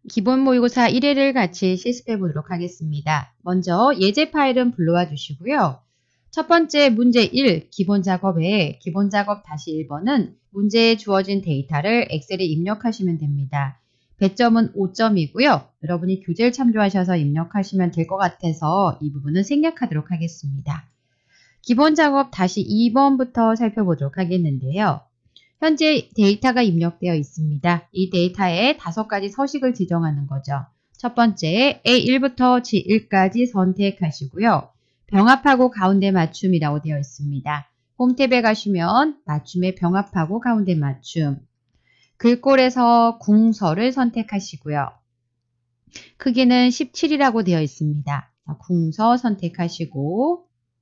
기본 모의고사 1회를 같이 실습해 보도록 하겠습니다. 먼저 예제 파일은 불러와 주시고요. 첫 번째 문제 1, 기본 작업에 기본 작업 다시 1번은 문제에 주어진 데이터를 엑셀에 입력하시면 됩니다. 배점은 5점이고요. 여러분이 교재를 참조하셔서 입력하시면 될 것 같아서 이 부분은 생략하도록 하겠습니다. 기본 작업 다시 2번부터 살펴보도록 하겠는데요. 현재 데이터가 입력되어 있습니다. 이 데이터에 5가지 서식을 지정하는 거죠. 첫 번째, A1부터 G1까지 선택하시고요. 병합하고 가운데 맞춤이라고 되어 있습니다. 홈 탭에 가시면 맞춤에 병합하고 가운데 맞춤. 글꼴에서 궁서를 선택하시고요. 크기는 17이라고 되어 있습니다. 궁서 선택하시고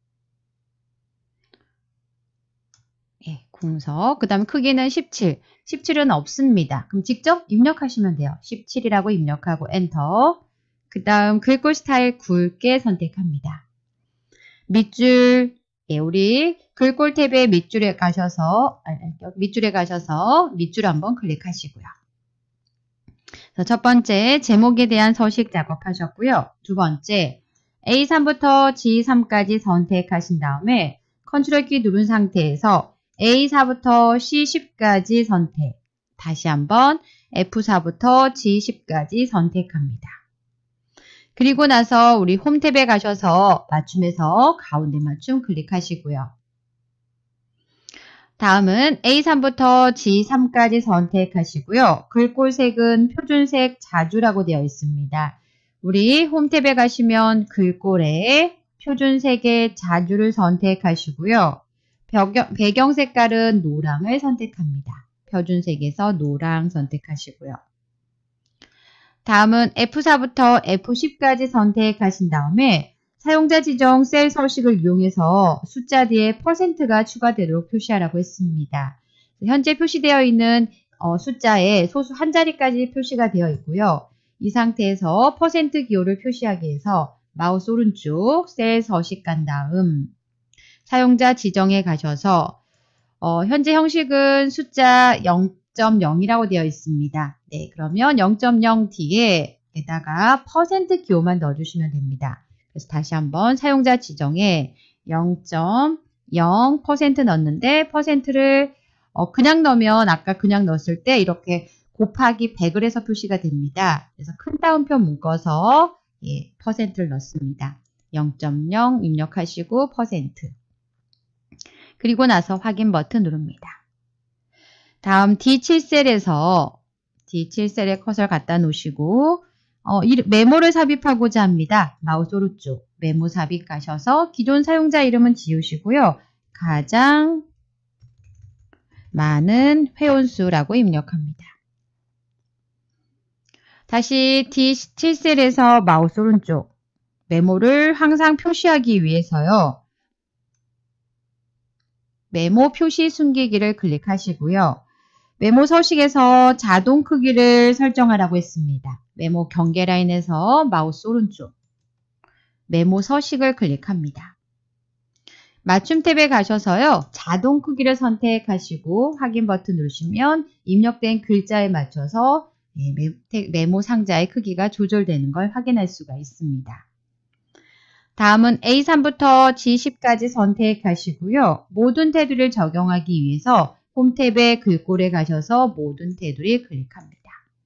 궁서, 그 다음 크기는 17. 17은 없습니다. 그럼 직접 입력하시면 돼요. 17이라고 입력하고 엔터. 그 다음 글꼴 스타일 굵게 선택합니다. 밑줄, 우리 글꼴 탭에 밑줄에 가셔서 밑줄 한번 클릭하시고요. 첫 번째, 제목에 대한 서식 작업하셨고요. 두 번째, A3부터 G3까지 선택하신 다음에 컨트롤 키 누른 상태에서 A4부터 C10까지 선택. 다시 한번 F4부터 G10까지 선택합니다. 그리고 나서 우리 홈 탭에 가셔서 맞춤에서 가운데 맞춤 클릭하시고요. 다음은 A3부터 G3까지 선택하시고요. 글꼴색은 표준색 자주라고 되어 있습니다. 우리 홈 탭에 가시면 글꼴에 표준색의 자주를 선택하시고요. 배경 색깔은 노랑을 선택합니다. 표준색에서 노랑 선택하시고요. 다음은 F4부터 F10까지 선택하신 다음에 사용자 지정 셀 서식을 이용해서 숫자 뒤에 %가 추가되도록 표시하라고 했습니다. 현재 표시되어 있는 숫자에 소수 한 자리까지 표시가 되어 있고요. 이 상태에서 % 기호를 표시하기 위해서 마우스 오른쪽 셀 서식 간 다음 사용자 지정에 가셔서 현재 형식은 숫자 0.0이라고 되어 있습니다. 네, 그러면 0.0 뒤에다가 % 기호만 넣어주시면 됩니다. 그래서 다시 한번 사용자 지정에 0.0% 넣었는데 %를 그냥 넣으면 아까 그냥 넣었을 때 이렇게 곱하기 100을 해서 표시가 됩니다. 그래서 큰 따옴표 묶어서 %를 넣습니다. 0.0 입력하시고 %. 그리고 나서 확인 버튼 누릅니다. 다음 D7셀에서 D7셀에 커서를 갖다 놓으시고 메모를 삽입하고자 합니다. 마우스 오른쪽 메모 삽입 가셔서 기존 사용자 이름은 지우시고요. 가장 많은 회원수라고 입력합니다. 다시 D7셀에서 마우스 오른쪽 메모를 항상 표시하기 위해서요. 메모 표시 숨기기를 클릭하시고요. 메모 서식에서 자동 크기를 설정하라고 했습니다. 메모 경계 라인에서 마우스 오른쪽 메모 서식을 클릭합니다. 맞춤 탭에 가셔서요. 자동 크기를 선택하시고 확인 버튼 누르시면 입력된 글자에 맞춰서 메모 상자의 크기가 조절되는 걸 확인할 수가 있습니다. 다음은 A3부터 G10까지 선택하시고요. 모든 테두리를 적용하기 위해서 홈 탭에 글꼴에 가셔서 모든 테두리 클릭합니다.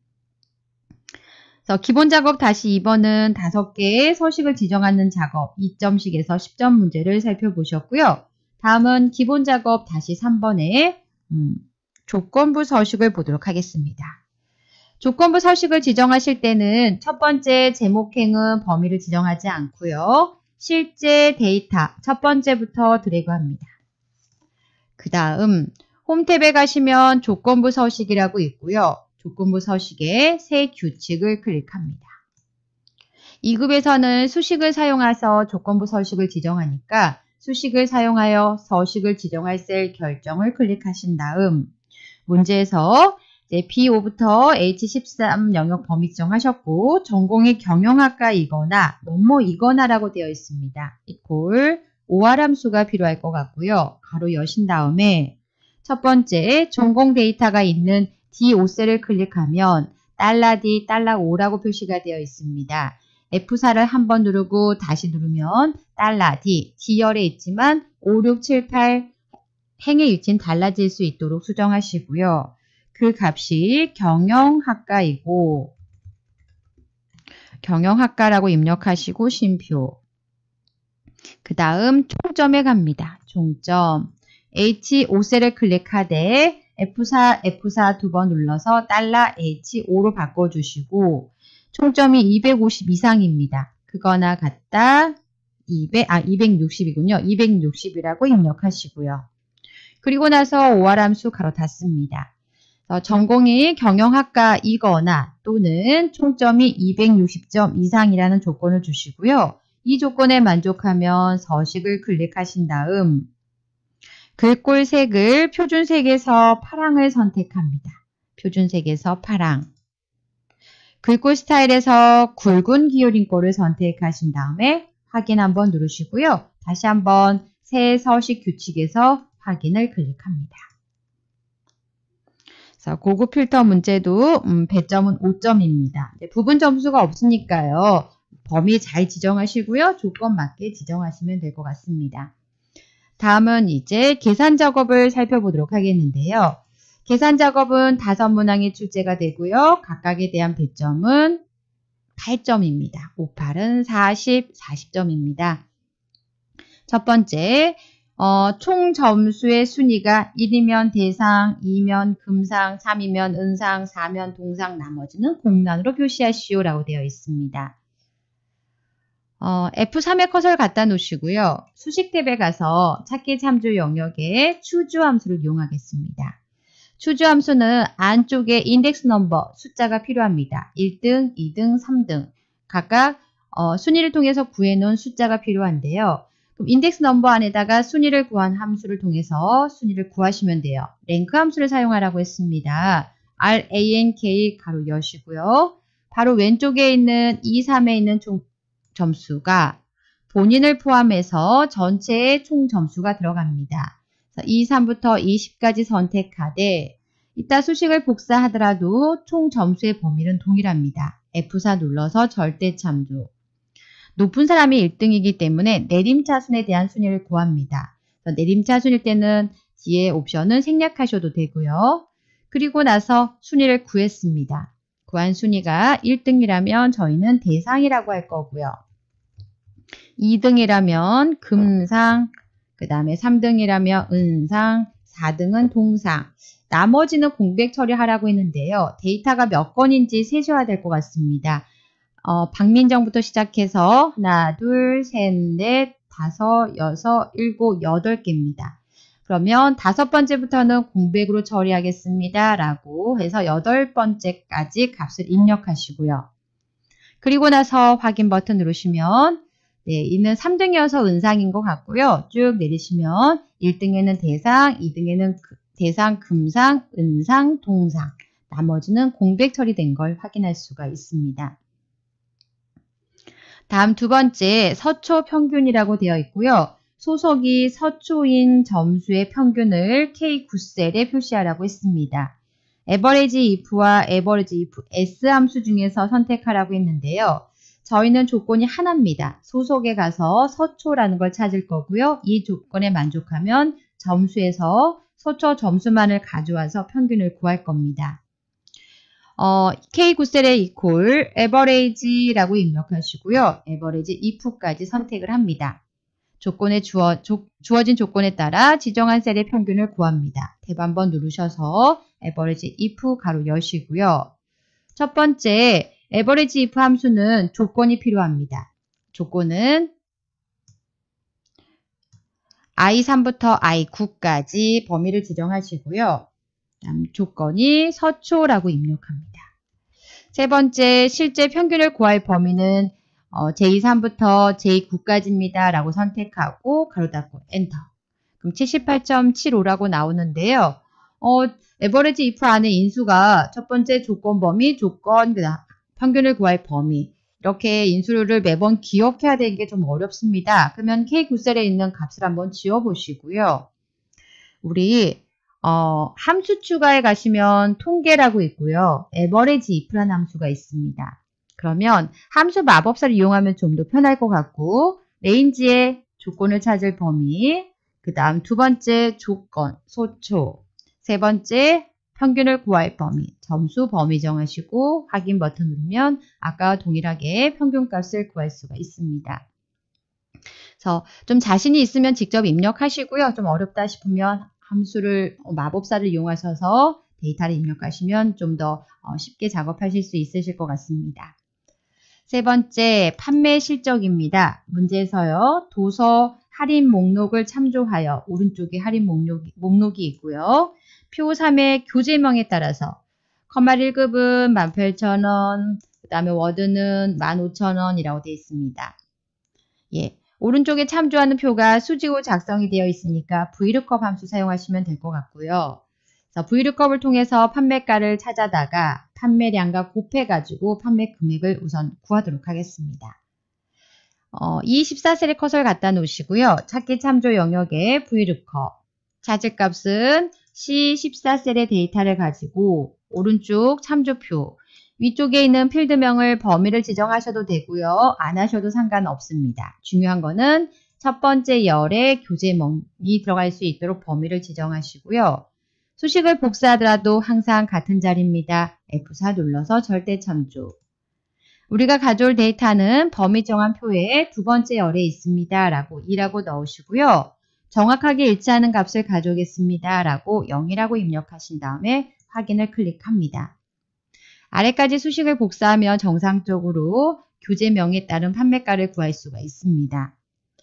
그래서 기본 작업 다시 2번은 5개의 서식을 지정하는 작업 2점씩에서 10점 문제를 살펴보셨고요. 다음은 기본 작업 다시 3번의 조건부 서식을 보도록 하겠습니다. 조건부 서식을 지정하실 때는 첫 번째 제목행은 범위를 지정하지 않고요. 실제 데이터 첫 번째부터 드래그합니다. 그 다음 홈 탭에 가시면 조건부 서식이라고 있고요. 조건부 서식에 새 규칙을 클릭합니다. 2급에서는 수식을 사용해서 조건부 서식을 지정하니까 수식을 사용하여 서식을 지정할 셀 결정을 클릭하신 다음 문제에서 B5부터 H13 영역 범위 지정하셨고 전공이 경영학과이거나 뭐뭐이거나라고 되어 있습니다. 이꼴 OR 함수가 필요할 것 같고요. 가로 여신 다음에 첫 번째 전공 데이터가 있는 D5셀을 클릭하면 $D, $5라고 표시가 되어 있습니다. F4를 한번 누르고 다시 누르면 $D, D열에 있지만 5, 6, 7, 8 행의 위치는 달라질 수 있도록 수정하시고요. 그 값이 경영학과이고 경영학과라고 입력하시고 쉼표. 그 다음 총점에 갑니다. 총점. H5셀을 클릭하되 F4 두 번 눌러서 $H5로 바꿔주시고 총점이 250 이상입니다. 그거나 같다. 260이군요. 260이라고 입력하시고요. 그리고 나서 OR 함수 가로 닫습니다. 전공이 경영학과이거나 또는 총점이 260점 이상이라는 조건을 주시고요. 이 조건에 만족하면 서식을 클릭하신 다음 글꼴 색을 표준색에서 파랑을 선택합니다. 표준색에서 파랑. 글꼴 스타일에서 굵은 기울인 꼴을 선택하신 다음에 확인 한번 누르시고요. 다시 한번 새 서식 규칙에서 확인을 클릭합니다. 고급 필터 문제도 배점은 5점입니다. 부분 점수가 없으니까요. 범위 잘 지정하시고요. 조건 맞게 지정하시면 될 것 같습니다. 다음은 이제 계산 작업을 살펴보도록 하겠는데요. 계산 작업은 5문항이 출제가 되고요. 각각에 대한 배점은 8점입니다. 5, 8은 40점입니다. 첫 번째, 총 점수의 순위가 1이면 대상, 2면 금상, 3이면 은상, 4면 동상, 나머지는 공란으로 표시하시오 라고 되어 있습니다. F3의 커서를 갖다 놓으시고요. 수식 탭에 가서 찾기 참조 영역에 추주 함수를 이용하겠습니다. 추주 함수는 안쪽에 인덱스 넘버 숫자가 필요합니다. 1등, 2등, 3등 각각 순위를 통해서 구해놓은 숫자가 필요한데요. 그럼 인덱스 넘버 안에다가 순위를 구한 함수를 통해서 순위를 구하시면 돼요. 랭크 함수를 사용하라고 했습니다. rank 가로 여시고요. 바로 왼쪽에 있는 2, 3에 있는 총 점수가 본인을 포함해서 전체의 총 점수가 들어갑니다. 2, 3부터 20까지 선택하되 이따 수식을 복사하더라도 총 점수의 범위는 동일합니다. F4 눌러서 절대 참조. 높은 사람이 1등이기 때문에 내림차순에 대한 순위를 구합니다. 내림차순일 때는 뒤에 옵션은 생략하셔도 되고요. 그리고 나서 순위를 구했습니다. 구한 순위가 1등이라면 저희는 대상이라고 할 거고요. 2등이라면 금상, 그 다음에 3등이라면 은상, 4등은 동상, 나머지는 공백 처리하라고 했는데요. 데이터가 몇 건인지 세셔야 될 것 같습니다. 박민정부터 시작해서 하나, 둘, 셋, 넷, 다섯, 여섯, 일곱, 8개입니다. 그러면 5번째부터는 공백으로 처리하겠습니다. 라고 해서 8번째까지 값을 입력하시고요. 그리고 나서 확인 버튼 누르시면 이는 3등이어서 은상인 것 같고요. 쭉 내리시면 1등에는 대상, 2등에는 대상, 금상, 은상, 동상, 나머지는 공백 처리된 걸 확인할 수가 있습니다. 다음 두 번째 서초 평균이라고 되어 있고요. 소속이 서초인 점수의 평균을 K9셀에 표시하라고 했습니다. average if와 average if S 함수 중에서 선택하라고 했는데요. 저희는 조건이 하나입니다. 소속에 가서 서초라는 걸 찾을 거고요. 이 조건에 만족하면 점수에서 서초 점수만을 가져와서 평균을 구할 겁니다. K9셀에 equal average라고 입력하시고요. average if까지 선택을 합니다. 조건에 주어진 조건에 따라 지정한 셀의 평균을 구합니다. 탭 한번 누르셔서 average if 가로 여시고요. 첫 번째 average if 함수는 조건이 필요합니다. 조건은 i3부터 i9까지 범위를 지정하시고요. 다음 조건이 서초라고 입력합니다. 세 번째 실제 평균을 구할 범위는 j3부터 j9까지입니다. 라고 선택하고 가로 닫고 엔터. 그럼 78.75라고 나오는데요. average if 안에 인수가 첫 번째 조건 범위, 조건, 그다음 평균을 구할 범위 이렇게 인수를 매번 기억해야 되는 게 좀 어렵습니다. 그러면 K9셀에 있는 값을 한번 지워보시고요. 우리 함수 추가에 가시면 통계라고 있고요. average if라는 함수가 있습니다. 그러면 함수 마법사를 이용하면 좀 더 편할 것 같고 레인지의 조건을 찾을 범위, 그 다음 두 번째 조건, 소초, 세 번째 평균을 구할 범위, 점수 범위 정하시고 확인 버튼 누르면 아까와 동일하게 평균값을 구할 수가 있습니다. 그래서 좀 자신이 있으면 직접 입력하시고요. 좀 어렵다 싶으면 함수를 마법사를 이용하셔서 데이터를 입력하시면 좀 더 쉽게 작업하실 수 있으실 것 같습니다. 세 번째, 판매 실적입니다. 문제에서요. 도서 할인 목록을 참조하여 오른쪽에 할인 목록이 있고요. 표 3의 교재명에 따라서 컴말 1급은 18,000원, 그 다음에 워드는 15,000원이라고 되어 있습니다. 예, 오른쪽에 참조하는 표가 수직으로 작성이 되어 있으니까 VLOOKUP 함수 사용하시면 될 것 같고요. 그래서 VLOOKUP을 통해서 판매가를 찾아다가 판매량과 곱해가지고 판매 금액을 우선 구하도록 하겠습니다. 이 14셀의 커서를 갖다 놓으시고요. 찾기 참조 영역에 VLOOKUP, 찾을 값은 C14셀의 데이터를 가지고 오른쪽 참조표, 위쪽에 있는 필드명을 범위를 지정하셔도 되고요. 안 하셔도 상관없습니다. 중요한 거는 첫 번째 열에 교재명이 들어갈 수 있도록 범위를 지정하시고요. 수식을 복사하더라도 항상 같은 자리입니다. F4 눌러서 절대 참조. 우리가 가져올 데이터는 범위 정한 표에 두 번째 열에 있습니다. 라고 2라고 넣으시고요. 정확하게 일치하는 값을 가져오겠습니다. 라고 0이라고 입력하신 다음에 확인을 클릭합니다. 아래까지 수식을 복사하면 정상적으로 교재명에 따른 판매가를 구할 수가 있습니다.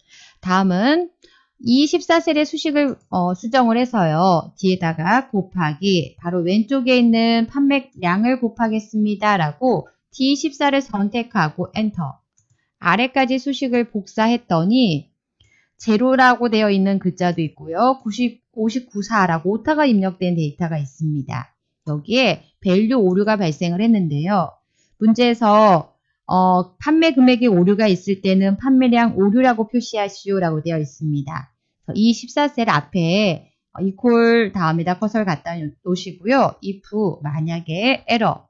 다음은 이 14셀의 수식을 수정을 해서요. 뒤에다가 곱하기 바로 왼쪽에 있는 판매량을 곱하겠습니다. 라고 D14를 선택하고 엔터. 아래까지 수식을 복사했더니 제로라고 되어 있는 글자도 있고요. 59.4라고 오타가 입력된 데이터가 있습니다. 여기에 밸류 오류가 발생을 했는데요. 문제에서 판매 금액에 오류가 있을 때는 판매량 오류라고 표시하시오라고 되어 있습니다. 이 14셀 앞에 equal 다음에다 커서를 갖다 놓으시고요. if 만약에 에러,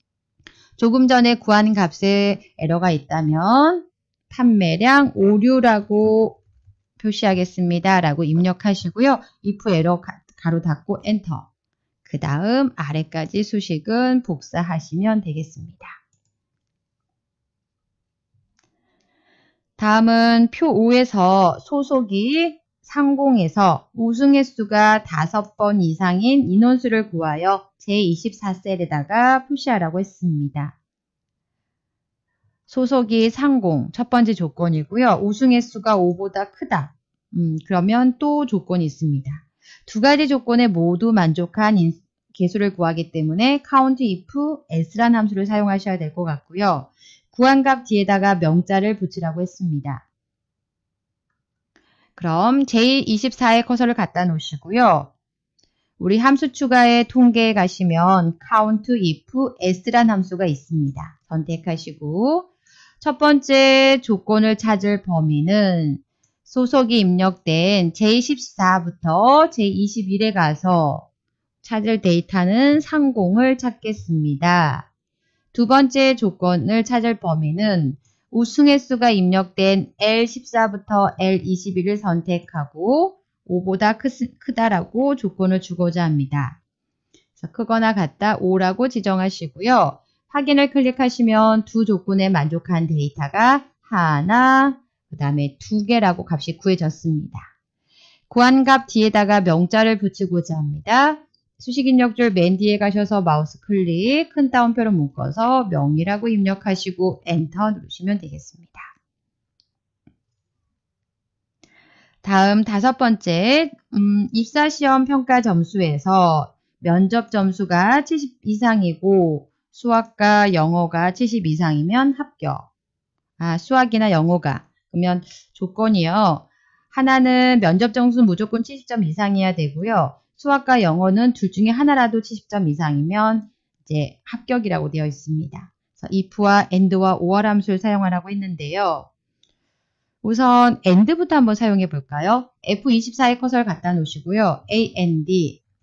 조금 전에 구한 값에 에러가 있다면 판매량 오류라고 표시하겠습니다. 라고 입력하시고요. if 에러 가로 닫고 엔터. 그 다음 아래까지 수식은 복사하시면 되겠습니다. 다음은 표 5에서 소속이 상공에서 우승 횟수가 5번 이상인 인원수를 구하여 제24셀에다가 표시하라고 했습니다. 소속이 상공, 첫 번째 조건이고요. 우승 횟수가 5보다 크다. 그러면 또 조건이 있습니다. 두 가지 조건에 모두 만족한 개수를 구하기 때문에 count if s라는 함수를 사용하셔야 될 것 같고요. 구한 값 뒤에다가 명자를 붙이라고 했습니다. 그럼 j24의 커서를 갖다 놓으시고요. 우리 함수 추가의 통계에 가시면 count if s라는 함수가 있습니다. 선택하시고 첫 번째 조건을 찾을 범위는 소속이 입력된 j14부터 j21에 가서 찾을 데이터는 상공을 찾겠습니다. 두 번째 조건을 찾을 범위는 우승 횟수가 입력된 L14부터 L21을 선택하고 5보다 크다라고 조건을 주고자 합니다. 그래서 크거나 같다 5라고 지정하시고요. 확인을 클릭하시면 두 조건에 만족한 데이터가 하나, 그 다음에 두 개라고 값이 구해졌습니다. 구한 값 뒤에다가 명자를 붙이고자 합니다. 수식 입력줄 맨 뒤에 가셔서 마우스 클릭, 큰 따옴표로 묶어서 명이라고 입력하시고 엔터 누르시면 되겠습니다. 다음 다섯 번째, 입사시험 평가 점수에서 면접 점수가 70 이상이고 수학과 영어가 70 이상이면 합격. 수학이나 영어가. 그러면 조건이요. 하나는 면접 점수 무조건 70점 이상이어야 되고요. 수학과 영어는 둘 중에 하나라도 70점 이상이면 이제 합격이라고 되어 있습니다. 그래서 if와 and와 or 함수를 사용하라고 했는데요. 우선 and부터 한번 사용해 볼까요? F24의 커서를 갖다 놓으시고요. and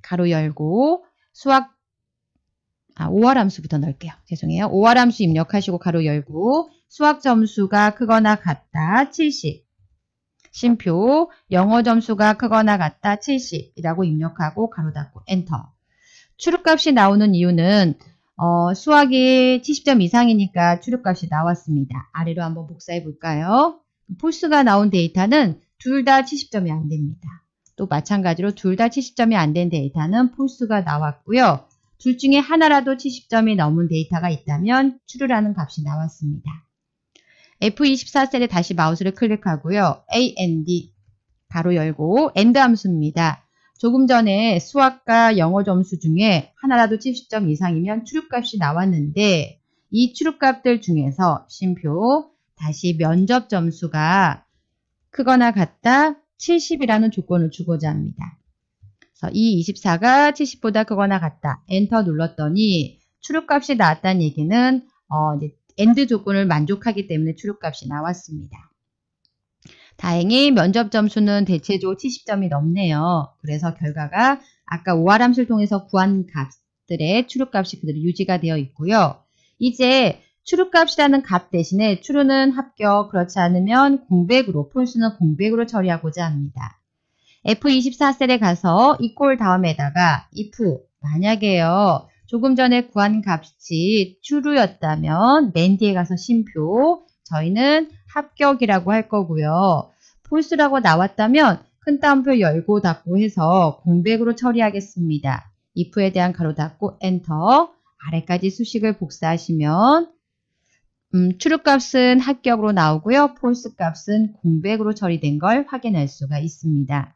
가로 열고 수학 5월 함수부터 넣을게요. 죄송해요. 5월 함수 입력하시고 가로 열고 수학 점수가 크거나 같다 70. 쉼표 영어 점수가 크거나 같다 70이라고 입력하고 가로 닫고 엔터. 출력값이 나오는 이유는 수학이 70점 이상이니까 출력값이 나왔습니다. 아래로 한번 복사해 볼까요? 폴스가 나온 데이터는 둘 다 70점이 안 됩니다. 또 마찬가지로 둘 다 70점이 안 된 데이터는 폴스가 나왔고요. 둘 중에 하나라도 70점이 넘은 데이터가 있다면 true라는 값이 나왔습니다. F24셀에 다시 마우스를 클릭하고요. AND 가로 열고 AND 함수입니다. 조금 전에 수학과 영어 점수 중에 하나라도 70점 이상이면 true값이 나왔는데 이 true값들 중에서 쉼표 다시 면접 점수가 크거나 같다 70이라는 조건을 주고자 합니다. 그래서 이 24가 70보다 크거나 같다. 엔터 눌렀더니 true값이 나왔다는 얘기는 이제 AND 조건을 만족하기 때문에 true값이 나왔습니다. 다행히 면접 점수는 대체적으로 70점이 넘네요. 그래서 결과가 아까 OR 함수를 통해서 구한 값들의 true값이 그대로 유지가 되어 있고요. 이제 true값이라는 값 대신에 true는 합격, 그렇지 않으면 공백으로, false는 공백으로 처리하고자 합니다. F24셀에 가서 equal 다음에다가 if, 만약에요. 조금 전에 구한 값이 true였다면 맨 뒤에 가서 쉼표, 저희는 합격이라고 할 거고요. false라고 나왔다면 큰 따옴표 열고 닫고 해서 공백으로 처리하겠습니다. if에 대한 가로 닫고 엔터, 아래까지 수식을 복사하시면 true 값은 합격으로 나오고요. false 값은 공백으로 처리된 걸 확인할 수가 있습니다.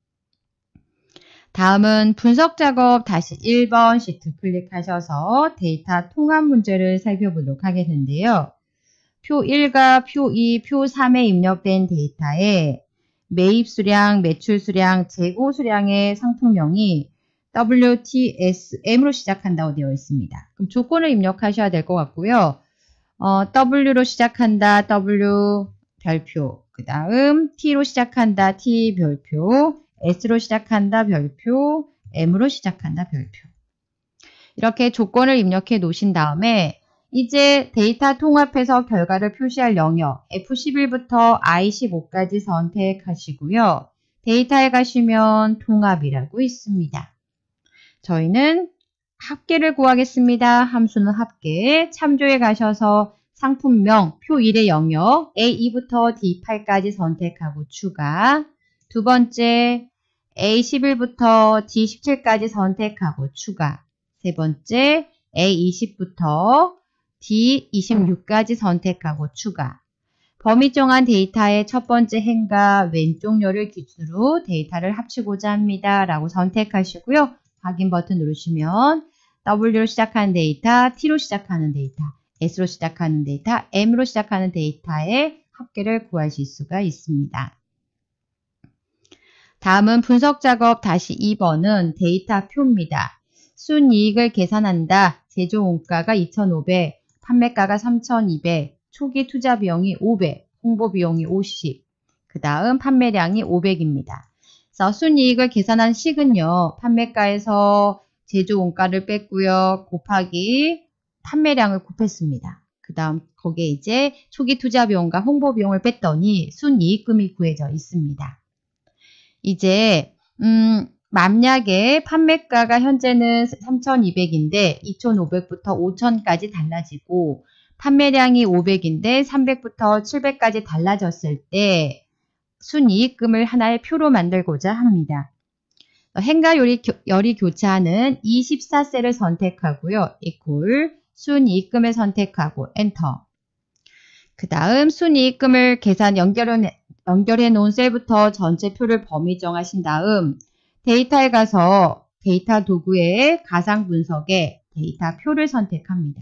다음은 분석 작업 다시 1번 시트 클릭하셔서 데이터 통합 문제를 살펴보도록 하겠는데요. 표 1과 표 2, 표 3에 입력된 데이터에 매입 수량, 매출 수량, 재고 수량의 상품명이 WTSM으로 시작한다고 되어 있습니다. 그럼 조건을 입력하셔야 될 것 같고요. W로 시작한다, W 별표. 그 다음 T로 시작한다, T 별표. S로 시작한다, 별표. M으로 시작한다, 별표. 이렇게 조건을 입력해 놓으신 다음에 이제 데이터 통합해서 결과를 표시할 영역 F11부터 I15까지 선택하시고요. 데이터에 가시면 통합이라고 있습니다. 저희는 합계를 구하겠습니다. 함수는 합계. 참조에 가셔서 상품명 표 1의 영역 A2부터 D8까지 선택하고 추가. 두 번째 A11부터 D17까지 선택하고 추가. 세 번째 A20부터 D26까지 선택하고 추가. 범위 정한 데이터의 첫 번째 행과 왼쪽 열을 기준으로 데이터를 합치고자 합니다. 라고 선택하시고요. 확인 버튼 누르시면 W로 시작하는 데이터, T로 시작하는 데이터, S로 시작하는 데이터, M으로 시작하는 데이터의 합계를 구하실 수가 있습니다. 다음은 분석 작업 다시 2번은 데이터 표입니다. 순이익을 계산한다. 제조 원가가 2,500, 판매가가 3,200, 초기 투자 비용이 500, 홍보 비용이 50, 그 다음 판매량이 500입니다. 그래서 순이익을 계산한 식은요. 판매가에서 제조 원가를 뺐고요. 곱하기 판매량을 곱했습니다. 그 다음 거기에 이제 초기 투자 비용과 홍보 비용을 뺐더니 순이익금이 구해져 있습니다. 이제 만약에 판매가가 현재는 3,200인데 2,500부터 5,000까지 달라지고 판매량이 500인데 300부터 700까지 달라졌을 때 순이익금을 하나의 표로 만들고자 합니다. 행과 열이 교차하는 24셀을 선택하고요. equal 순이익금을 선택하고 엔터. 그 다음 순이익금을 연결해 놓은 셀부터 전체 표를 범위 정하신 다음 데이터에 가서 데이터 도구의 가상 분석에 데이터 표를 선택합니다.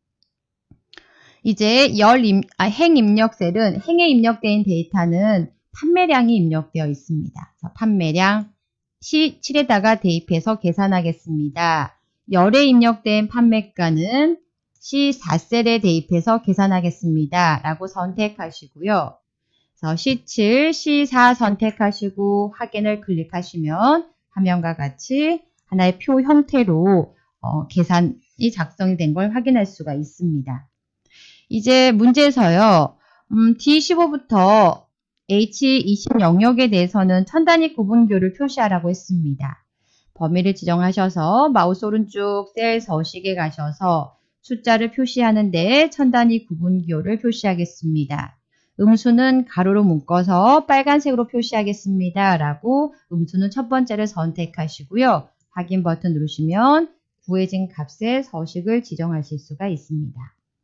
이제 행 입력 셀은 행에 입력된 데이터는 판매량이 입력되어 있습니다. 판매량 C7에다가 대입해서 계산하겠습니다. 열에 입력된 판매가는 C4셀에 대입해서 계산하겠습니다. 라고 선택하시고요. 그래서 C7, C4 선택하시고 확인을 클릭하시면 화면과 같이 하나의 표 형태로 계산이 작성이 된 걸 확인할 수가 있습니다. 이제 문제에서요. D15부터 H20 영역에 대해서는 천단위 구분교를 표시하라고 했습니다. 범위를 지정하셔서 마우스 오른쪽 셀 서식에 가셔서 숫자를 표시하는데 천단위 구분교를 표시하겠습니다. 음수는 가로로 묶어서 빨간색으로 표시하겠습니다. 라고 음수는 첫 번째를 선택하시고요. 확인 버튼 누르시면 구해진 값의 서식을 지정하실 수가 있습니다.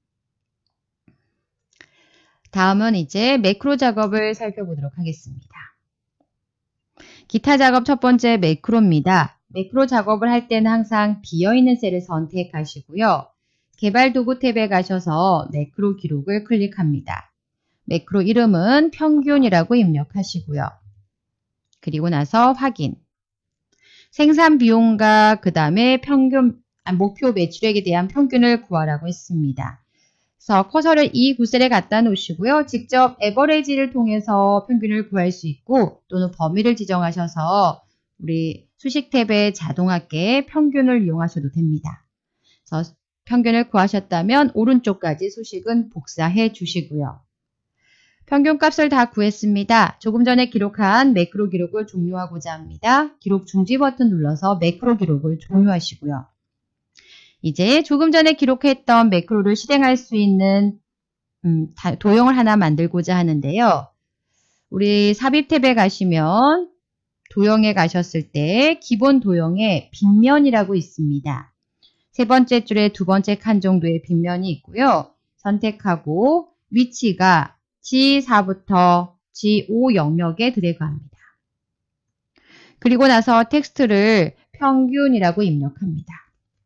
다음은 이제 매크로 작업을 살펴보도록 하겠습니다. 기타 작업 첫 번째 매크로입니다. 매크로 작업을 할 때는 항상 비어있는 셀을 선택하시고요. 개발 도구 탭에 가셔서 매크로 기록을 클릭합니다. 매크로 이름은 평균이라고 입력하시고요. 그리고 나서 확인. 생산 비용과 그 다음에 목표 매출액에 대한 평균을 구하라고 했습니다. 그래서 커서를 이 구셀에 갖다 놓으시고요. 직접 에버리지를 통해서 평균을 구할 수 있고 또는 범위를 지정하셔서 우리 수식 탭의 자동합계 평균을 이용하셔도 됩니다. 그래서 평균을 구하셨다면 오른쪽까지 수식은 복사해 주시고요. 평균값을 다 구했습니다. 조금 전에 기록한 매크로 기록을 종료하고자 합니다. 기록 중지 버튼 눌러서 매크로 기록을 종료하시고요. 이제 조금 전에 기록했던 매크로를 실행할 수 있는 도형을 하나 만들고자 하는데요. 우리 삽입 탭에 가시면 도형에 가셨을 때 기본 도형에 빗면이라고 있습니다. 세 번째 줄에 두 번째 칸 정도의 빗면이 있고요. 선택하고 위치가 G4부터 G5 영역에 드래그합니다. 그리고 나서 텍스트를 평균이라고 입력합니다.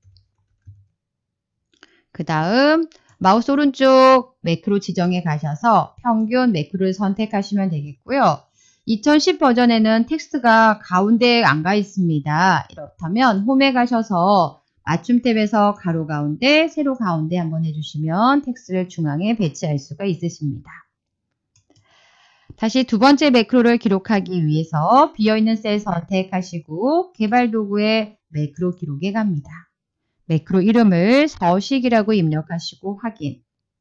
그 다음 마우스 오른쪽 매크로 지정에 가셔서 평균 매크로를 선택하시면 되겠고요. 2010 버전에는 텍스트가 가운데에 안 가 있습니다. 이렇다면 홈에 가셔서 맞춤 탭에서 가로 가운데, 세로 가운데 한번 해주시면 텍스트를 중앙에 배치할 수가 있으십니다. 다시 두 번째 매크로를 기록하기 위해서 비어있는 셀 선택하시고 개발 도구의 매크로 기록에 갑니다. 매크로 이름을 서식이라고 입력하시고 확인.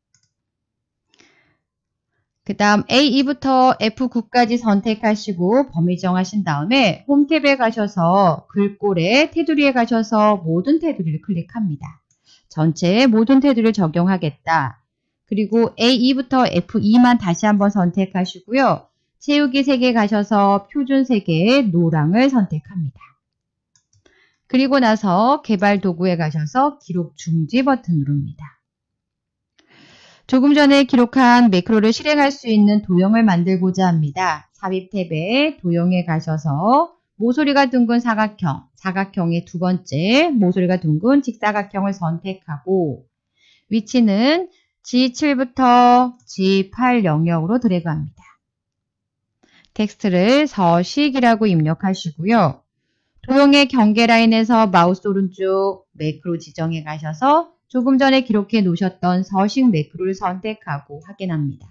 그 다음 A2부터 F9까지 선택하시고 범위 정하신 다음에 홈 탭에 가셔서 글꼴에 테두리에 가셔서 모든 테두리를 클릭합니다. 전체에 모든 테두리를 적용하겠다. 그리고 A2부터 F2만 다시 한번 선택하시고요. 채우기 색에 가셔서 표준 색의 노랑을 선택합니다. 그리고 나서 개발 도구에 가셔서 기록 중지 버튼 누릅니다. 조금 전에 기록한 매크로를 실행할 수 있는 도형을 만들고자 합니다. 삽입 탭에 도형에 가셔서 모서리가 둥근 사각형, 사각형의 두 번째 모서리가 둥근 직사각형을 선택하고 위치는 G7부터 G8 영역으로 드래그합니다. 텍스트를 서식이라고 입력하시고요. 도형의 경계 라인에서 마우스 오른쪽 매크로 지정에 가셔서 조금 전에 기록해 놓으셨던 서식 매크로를 선택하고 확인합니다.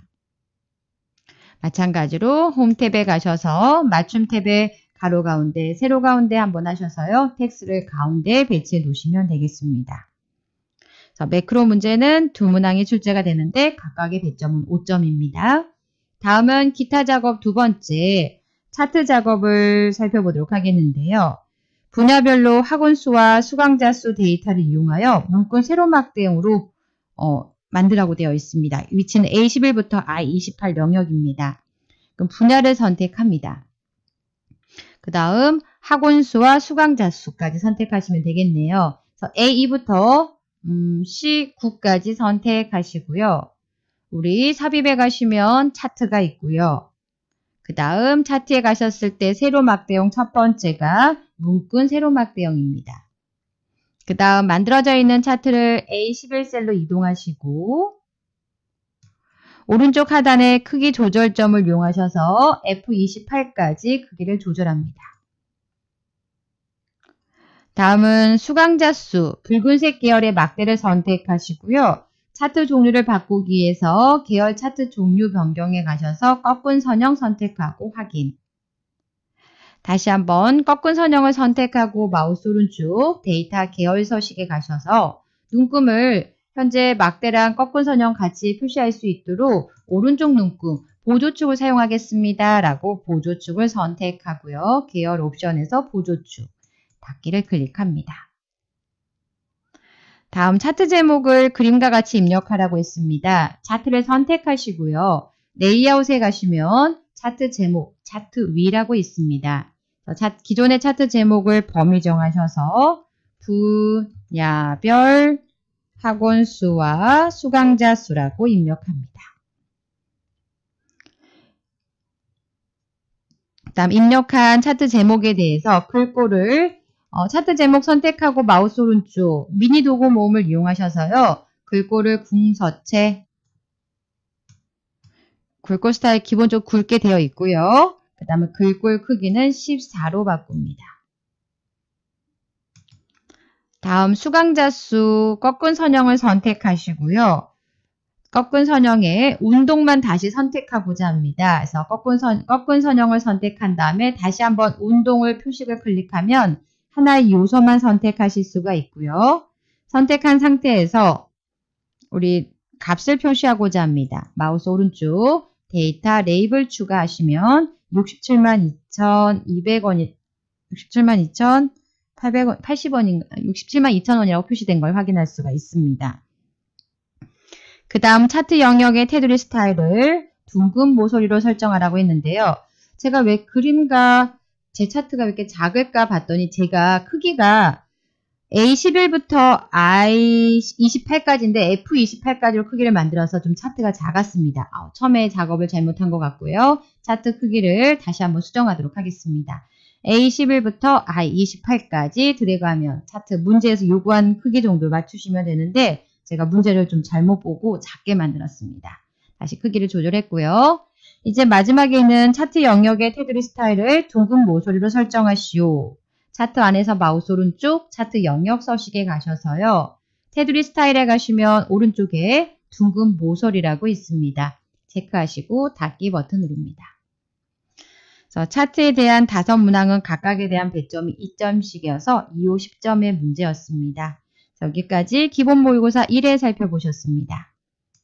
마찬가지로 홈 탭에 가셔서 맞춤 탭에 가로 가운데, 세로 가운데 한번 하셔서요. 텍스트를 가운데에 배치해 놓으시면 되겠습니다. 그래서 매크로 문제는 두 문항이 출제가 되는데 각각의 배점은 5점입니다. 다음은 기타 작업 두 번째 차트 작업을 살펴보도록 하겠는데요. 분야별로 학원수와 수강자 수 데이터를 이용하여 문구 세로막대형으로 만들라고 되어 있습니다. 위치는 A11부터 I28 영역입니다. 그럼 분야를 선택합니다. 그 다음 학원수와 수강자 수까지 선택하시면 되겠네요. 그래서 A2부터 C9까지 선택하시고요. 우리 삽입에 가시면 차트가 있고요. 그 다음 차트에 가셨을 때 세로막대형 첫 번째가 문근 세로막대형입니다. 그 다음 만들어져 있는 차트를 A11셀로 이동하시고 오른쪽 하단에 크기 조절점을 이용하셔서 F28까지 크기를 조절합니다. 다음은 수강자 수, 붉은색 계열의 막대를 선택하시고요. 차트 종류를 바꾸기 위해서 계열 차트 종류 변경에 가셔서 꺾은 선형 선택하고 확인. 다시 한번 꺾은 선형을 선택하고 마우스 오른쪽 데이터 계열 서식에 가셔서 눈금을 현재 막대랑 꺾은 선형 같이 표시할 수 있도록 오른쪽 눈금 보조축을 사용하겠습니다 라고 보조축을 선택하고요. 계열 옵션에서 보조축 닫기를 클릭합니다. 다음 차트 제목을 그림과 같이 입력하라고 했습니다. 차트를 선택하시고요. 레이아웃에 가시면 차트 제목, 차트 위라고 있습니다. 기존의 차트 제목을 범위 정하셔서 분야별 학원수와 수강자 수라고 입력합니다. 다음 입력한 차트 제목에 대해서 글꼴을 차트 제목 선택하고 마우스 오른쪽 미니 도구 모음을 이용하셔서요. 글꼴을 궁서체, 글꼴 스타일 기본적으로 굵게 되어 있고요. 그 다음에 글꼴 크기는 14로 바꿉니다. 다음 수강자 수 꺾은 선형을 선택하시고요. 꺾은 선형에 운동만 다시 선택하고자 합니다. 그래서 꺾은 선형을 선택한 다음에 다시 한번 운동을 표식을 클릭하면 하나의 요소만 선택하실 수가 있고요. 선택한 상태에서 우리 값을 표시하고자 합니다. 마우스 오른쪽 데이터 레이블 추가하시면 672,200원이 672,880원인가 672,000원이라고 표시된 걸 확인할 수가 있습니다. 그 다음 차트 영역의 테두리 스타일을 둥근 모서리로 설정하라고 했는데요. 제가 왜 그림과 제 차트가 왜 이렇게 작을까 봤더니 제가 크기가 A11부터 I28까지인데 F28까지로 크기를 만들어서 좀 차트가 작았습니다. 처음에 작업을 잘못한 것 같고요. 차트 크기를 다시 한번 수정하도록 하겠습니다. A11부터 I28까지 드래그하면 차트 문제에서 요구한 크기 정도 맞추시면 되는데 제가 문제를 좀 잘못 보고 작게 만들었습니다. 다시 크기를 조절했고요. 이제 마지막에 있는 차트 영역의 테두리 스타일을 둥근 모서리로 설정하시오. 차트 안에서 마우스 오른쪽 차트 영역 서식에 가셔서요. 테두리 스타일에 가시면 오른쪽에 둥근 모서리라고 있습니다. 체크하시고 닫기 버튼 누릅니다. 그래서 차트에 대한 5문항은 각각에 대한 배점이 2점씩이어서 2호 10점의 문제였습니다. 여기까지 기본 모의고사 1회 살펴보셨습니다.